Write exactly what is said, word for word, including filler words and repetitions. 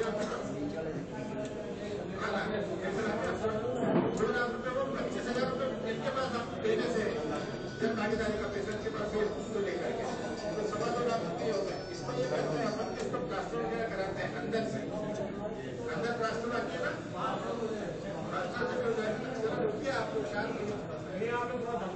पच्चीस हजार रुपये इनके पास आप देने से जब भागीदारी का पैसा के पास हो उसको लेकर के तो सवा दो लाख रुपये हो गए। इसको ये करते हैं अपन इसको प्लास्टर वगैरह कराते हैं अंदर से, अंदर प्लास्टर आती है ना, प्लास्टर से हो जाएगा। रुकिए आप लोग शांत